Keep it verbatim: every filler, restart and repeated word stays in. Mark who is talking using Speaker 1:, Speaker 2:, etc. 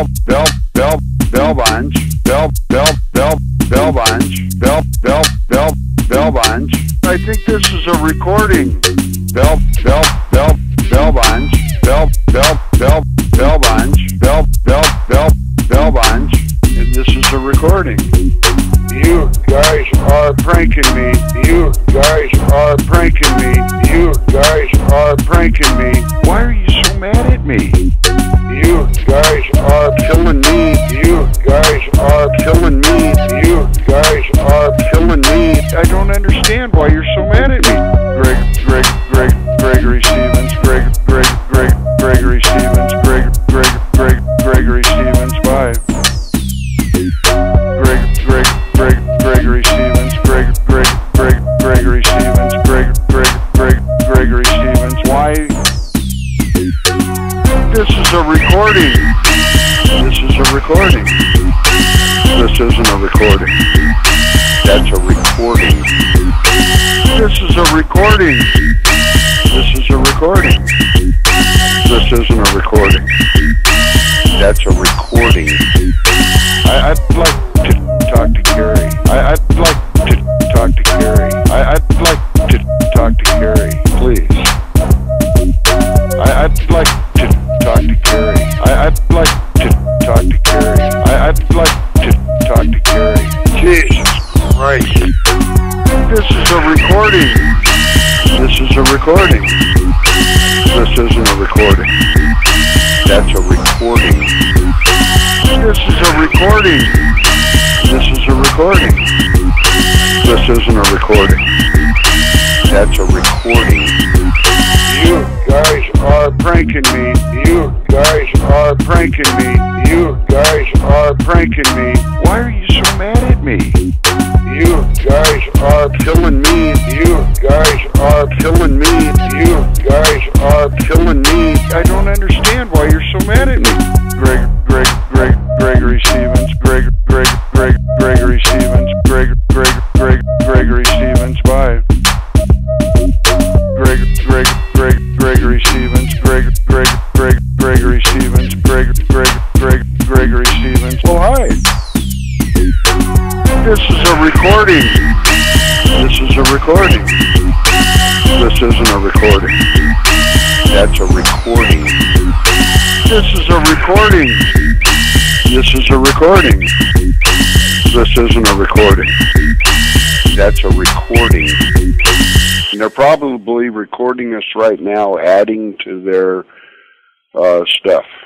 Speaker 1: Bail, Bail, Bail, Bailbondsh, Bail, Bail, Bail, Bailbondsh, Bail, Bail, Bail, Bailbondsh. I think this is a recording. Bail, Bail, Bail, Bailbondsh, Bail, Bail, Bail, Bailbondsh, Bail, Bail, Bail, Bailbondsh, and this is a recording. You guys are pranking me. You guys are pranking me. You guys are pranking me. Why are you so mad at me? You guys are killing me. You guys are killing me. You guys are killing me. I don't understand why you're so mad at me. Greg, Greg, Greg, Gregory Stevens, Greg, Greg, Greg, Gregory Stevens, Greg, Greg, Greg, Gregory Stevens, bye. Greg, Greg, Greg, Gregory Stevens, Greg, Greg, Greg, Gregory Stevens, Greg, Greg, Greg, Gregory Stevens. Why? This is a recording. This is a recording. This isn't a recording. That's a recording. This is a recording. This is a recording. This isn't a recording. That's a recording. I, I'd like to talk to Carrie. I, I'd like to talk to Carrie. I, I'd like to talk to Carrie, please. I, I'd like to talk to Carrie. I, I'd like to talk to Carrie. I, I'd like to talk to Carrie. Jesus Christ. This is a recording. This is a recording. This isn't a recording. That's a recording. This is a recording. This is a recording. This isn't a recording. That's a recording. You guys are pranking me. You guys are pranking me. You guys are pranking me. Why are you so mad at me? You guys are killing me. You guys are killing me. You guys are killing me. I don't understand why you're so mad at me. Greg, Greg, Greg, Gregory Stevens, Greg, Greg, Greg, Gregory Stevens, Greg, Greg, Greg, Gregory Stevens, bye. Greg, Greg, Greg, Gregory Stevens, Greg, Greg, Greg, Gregory Stevens, Greg, Greg, Greg, Gregory Stevens. Well, hi. This is a recording. This is a recording. This isn't a recording. That's a recording. This is a recording. This is a recording. This isn't a recording. That's a recording. And they're probably recording us right now, adding to their uh, stuff.